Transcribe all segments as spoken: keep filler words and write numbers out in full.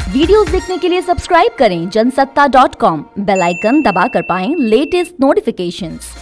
Videos देखने के लिए सब्सक्राइब करें Jansatta dot com, bell icon दबाकर पाएं लेटेस्ट नोटिफिकेशंस।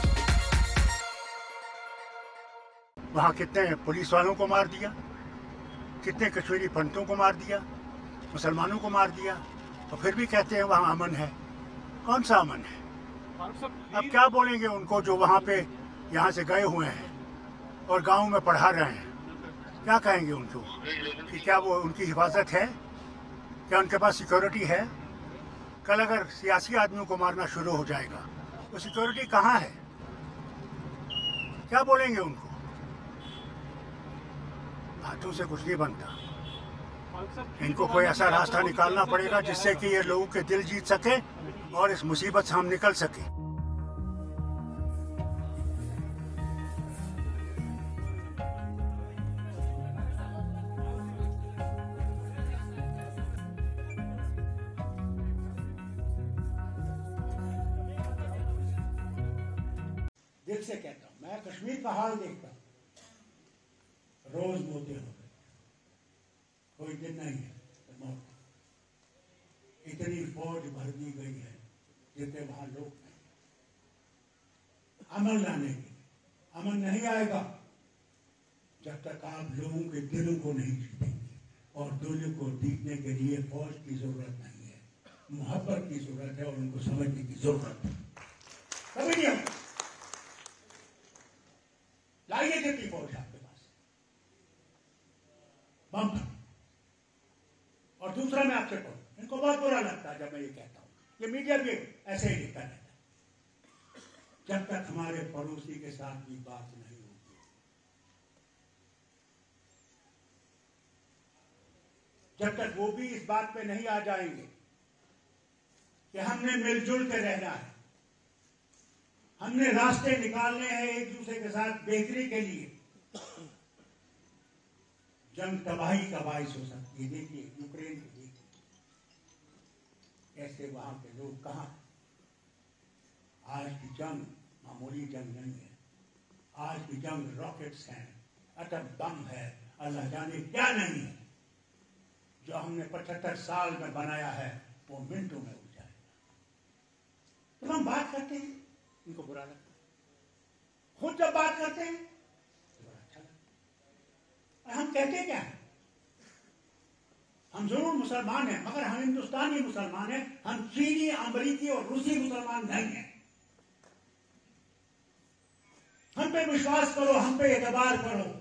वहाँ कितने पुलिस वालों को मार दिया, कितने कश्मीरी पंडितों को मार दिया, मुसलमानों को मार दिया, तो फिर भी कहते हैं वहाँ अमन है। कौन सा अमन है? अब क्या बोलेंगे उनको जो वहाँ पे यहाँ से गए हुए हैं और गांव में पढ़ा रहे हैं? क्या कहेंगे उनको कि क्या वो उनकी हिफाजत है? क्या उनके पास सिक्योरिटी है? कल अगर सियासी आदमियों को मारना शुरू हो जाएगा तो सिक्योरिटी कहाँ है? क्या बोलेंगे उनको? बातों से कुछ नहीं बनता। इनको कोई ऐसा रास्ता निकालना पड़ेगा जिससे कि ये लोगों के दिल जीत सके और इस मुसीबत से हम निकल सके। दिल से कहता हूँ, मैं कश्मीर का हाल देखता हूँ, रोज मोते हो गए, कोई दिन नहीं है तो मौत। इतनी फौज भर दी गई है जितने वहां लोग नहीं। अमन लाने के अमन नहीं आएगा जब तक आप लोगों के दिलों को नहीं जीतेंगे, और दिलों को जीतने के लिए फौज की जरूरत नहीं है, मोहब्बत की जरूरत है और उनको समझने की जरूरत है। कभी नहीं होगा। लाइए कितनी फौज है आपके पास, बम। और दूसरा मैं आपसे कहूँ, इनको बहुत बुरा लगता है जब मैं ये कहता हूँ, ये मीडिया भी ऐसे ही लिखता रहता है, जब तक हमारे पड़ोसी के साथ भी बात नहीं होगी, जब तक वो भी इस बात पे नहीं आ जाएंगे कि हमने मिलजुल के रहना है, हमने रास्ते निकालने हैं एक दूसरे के साथ बेहतरी के लिए, जंग तबाही का बाइस हो सकती है। देखिए यूक्रेन को देखिए, कैसे वहां के लोग कहां। आज की जंग मामूली जंग नहीं है, आज की जंग रॉकेट्स हैं, एटम बम है, अल्लाह जाने क्या नहीं है। जो हमने पचहत्तर साल में बनाया है वो मिनटों में उड़ जाएगा। तो हम बात करते हैं, इनको बुरा लगता है। खुद जब बात करते हैं तो बड़ा अच्छा लगता है। हम कहते क्या है? हम जरूर मुसलमान हैं, मगर हम हिंदुस्तानी मुसलमान हैं, हम चीनी, अमरीकी और रूसी मुसलमान नहीं हैं। हम पे विश्वास करो, हम पे एतबार करो,